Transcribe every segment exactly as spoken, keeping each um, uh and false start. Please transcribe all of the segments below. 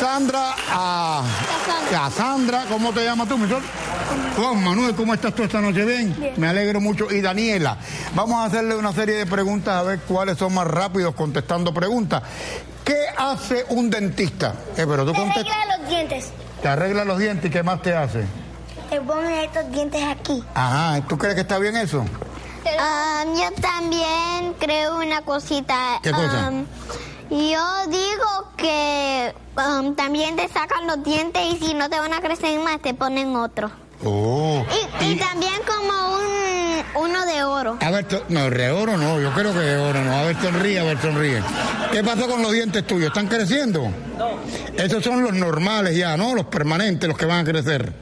Sandra a Cassandra. ¿Cómo te llamas tú, mi sol? Juan Manuel, ¿cómo estás tú esta noche? ¿Bien? Bien. Me alegro mucho. Y Daniela, vamos a hacerle una serie de preguntas a ver cuáles son más rápidos contestando preguntas. ¿Qué hace un dentista? Eh, pero tú te contest... arregla los dientes. Te arregla los dientes y ¿qué más te hace? Te pone estos dientes aquí. Ajá, ¿tú crees que está bien eso? Um, yo también creo una cosita. ¿Qué cosa? Um, yo digo que um, también te sacan los dientes y si no te van a crecer más te ponen otro. Oh. Y, y, y también como un uno de oro. A ver, no, de oro no, yo creo que de oro no. A ver, sonríe, a ver, sonríe. ¿Qué pasó con los dientes tuyos? ¿Están creciendo? No. Esos son los normales ya, ¿no? Los permanentes, los que van a crecer.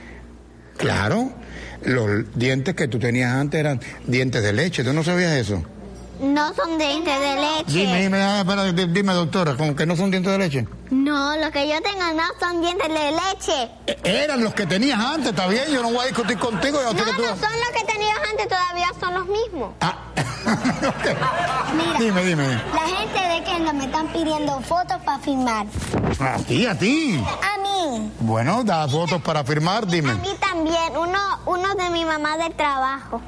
Claro. Los dientes que tú tenías antes eran dientes de leche. ¿Tú no sabías eso? No son dientes de leche. Dime, dime, ah, espera, dime, doctora, ¿cómo que no son dientes de leche? No, los que yo tengo no son dientes de leche. E eran los que tenías antes, está bien, yo no voy a discutir contigo. No, que tú... no son los que tenías antes, todavía son los mismos. Ah, okay. Mira, dime, dime. La gente de Kendall me están pidiendo fotos para firmar. ¿A ti, a ti? A mí. Bueno, da fotos para firmar, dime. A mí también, uno, uno de mi mamá del trabajo.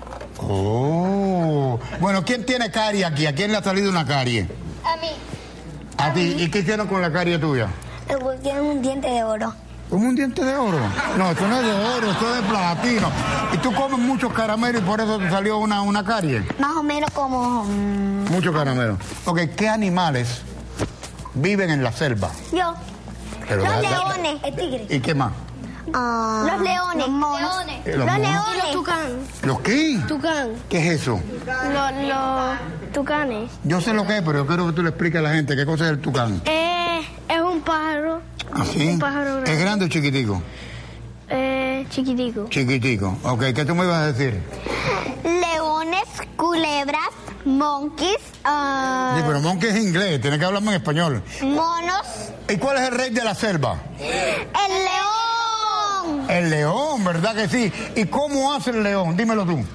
Oh, bueno, ¿quién tiene carie aquí? ¿A quién le ha salido una carie? A mí. ¿A, ¿A ti? Mí? ¿Y qué hicieron con la carie tuya? Me pusieron un diente de oro. ¿Cómo un diente de oro? No, esto no es de oro, esto es de platino. ¿Y tú comes muchos caramelos y por eso te salió una, una carie? Más o menos como... Um... Muchos caramelos. Ok, ¿qué animales viven en la selva? Yo. Pero los da, leones. Da, el tigre. ¿Y qué más? Uh, los leones. Los leones. ¿Los, los monos? leones. Los tucanes. ¿Los qué? Tucán. ¿Qué es eso? Los, los tucanes. Yo sé lo que es, pero yo quiero que tú le expliques a la gente qué cosa es el tucán. Eh, es un pájaro. ¿Ah, sí? Un pájaro grande. ¿Es grande o chiquitico? Eh, chiquitico. Chiquitico. Ok, ¿qué tú me ibas a decir? Leones, culebras, monkeys. Uh... Sí, pero monkey es inglés, tienes que hablarme en español. Monos. ¿Y cuál es el rey de la selva? El león. El león, ¿verdad que sí? ¿Y cómo hace el león? Dímelo tú.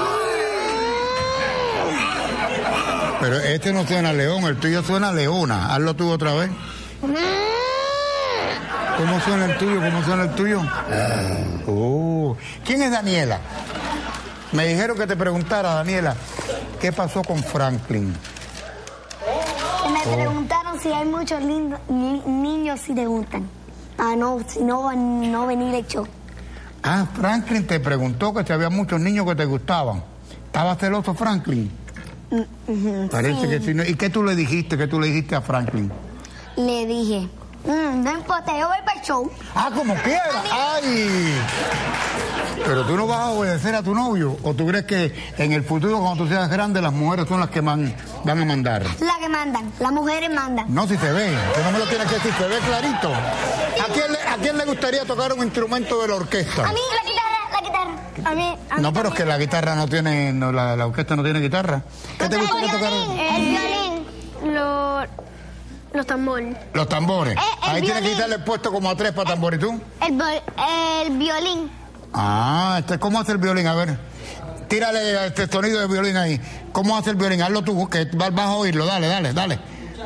Pero este no suena león, el tuyo suena leona. Hazlo tú otra vez. ¿Cómo suena el tuyo? ¿Cómo suena el tuyo? Oh. ¿Quién es Daniela? Me dijeron que te preguntara, Daniela, ¿qué pasó con Franklin? Me oh. preguntaron si hay muchos lindos, ni, niños si te gustan. Ah, no, si no, no venir el show. Ah, Franklin te preguntó que si había muchos niños que te gustaban. ¿Estaba celoso Franklin? Mm-hmm, Parece sí. que sí. ¿Y qué tú le dijiste? ¿Qué tú le dijiste a Franklin? Le dije, mm, no importa, yo voy para el show. Ah, como quieras. ¡Ay! Pero tú no vas a obedecer a tu novio. ¿O tú crees que en el futuro, cuando tú seas grande, las mujeres son las que man, van a mandar? Las que mandan, las mujeres mandan. No, si se ve. Tú no me lo tienes que decir, se ve clarito. ¿A quién, le, ¿A quién le gustaría tocar un instrumento de la orquesta? A mí la guitarra, la guitarra. A mí, a mí no, pero es que la guitarra no tiene, no, la, la orquesta no tiene guitarra. ¿Qué te gustaría tocar? El violín. Los, los tambores. Los tambores. Eh, Ahí violín. tienes que quitarle el puesto como a tres para tambor. ¿Y tú? El, el violín. Ah, este, ¿cómo hace el violín? A ver, tírale este sonido de violín ahí. ¿Cómo hace el violín? Hazlo tú, que vas a oírlo. Dale, dale, dale.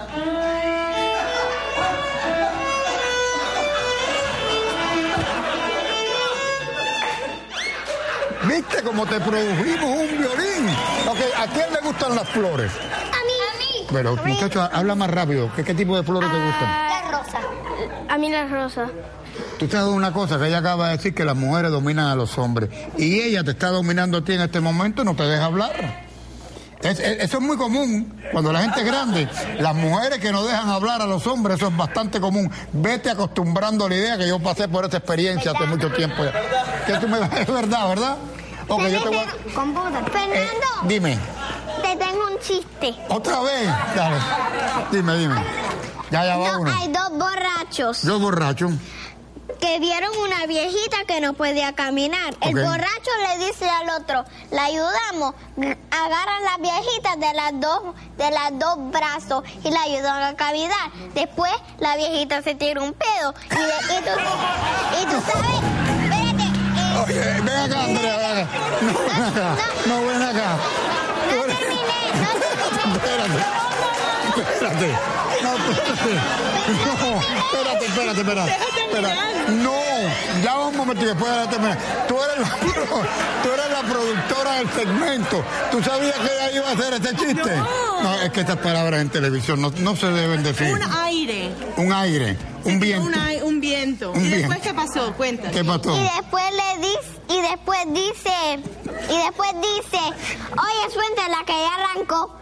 ¿Viste cómo te produjimos un violín? Ok, ¿a quién le gustan las flores? A mí. A mí. Pero, muchachos, habla más rápido. ¿Qué, qué tipo de flores uh, te gustan? La rosa. A mí la rosa. Tú te has dado una cosa, que ella acaba de decir que las mujeres dominan a los hombres. Y ella te está dominando a ti en este momento y no te deja hablar. Es, es, eso es muy común. Cuando la gente es grande, las mujeres que no dejan hablar a los hombres, eso es bastante común. Vete acostumbrando a la idea, que yo pasé por esa experiencia hace mucho tiempo ya. Que tú me es verdad, ¿verdad? Ok, yo te voy a... Computador. Fernando. Eh, dime. Te tengo un chiste. ¿Otra vez? Dale. Dime, dime. Ya, ya va no, uno. hay dos borrachos. Dos borrachos. Que vieron una viejita que no podía caminar. El Okay. borracho le dice al otro, la ayudamos, agarran las viejitas de las dos, de las dos brazos y la ayudan a caminar. Después la viejita se tira un pedo y, de, y, tú, y tú sabes, espérate. Eh, Oye, ven acá, Andrea, ven acá. No, ven acá. No, ven acá. No terminé, no terminé. Espérate. Espérate. No, espérate. No, espérate, espérate, espérate. espérate. No, ya un momento y después de terminar. Tú eres, la, tú eres la productora del segmento. ¿Tú sabías que ella iba a hacer ese chiste? No. No, es que estas palabras en televisión no, no se deben decir. Un aire. Un aire, un Sí, viento. Un, ai- un viento. Un ¿Y después viento. qué pasó? Cuéntame. ¿Qué pasó? Y después le dice, y después dice, y después dice, oye, suéltala que ya arrancó.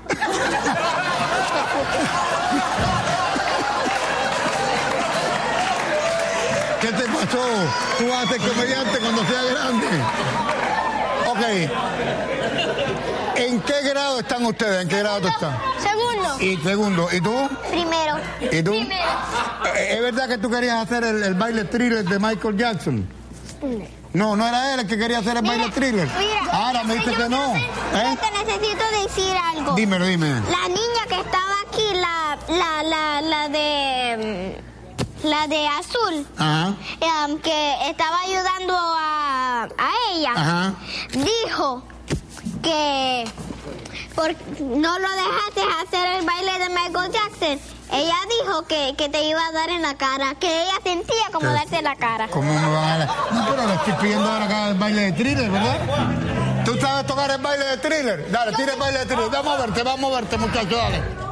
¿Qué te pasó? Tú vas a ser comediante cuando seas grande. Ok. ¿En qué grado están ustedes? ¿En qué grado tú estás? Segundo. Y segundo, ¿y tú? Primero. ¿Y tú? Primero. Eh, ¿Es verdad que tú querías hacer el, el baile thriller de Michael Jackson? No, no era él el que quería hacer el Mira, baile thriller. mira, Ahora me dice yo que no. te- ¿Eh? Yo te necesito decir algo. Dímelo, dime. La niña que estaba aquí, la, la, la, la de, mm, la de azul, Ajá. em, que estaba ayudando a, a ella, Ajá. dijo que por, no lo dejaste hacer el baile de Michael Jackson. Ella dijo que, que te iba a dar en la cara, que ella sentía como ¿Qué? darte en la cara. ¿Cómo me van a dar? No, pero le estoy pidiendo ahora que haga el baile de thriller, ¿verdad? ¿Tú sabes tocar el baile de thriller? Dale, tira el baile de thriller. Vamos a verte, vamos a verte, muchachos, dale.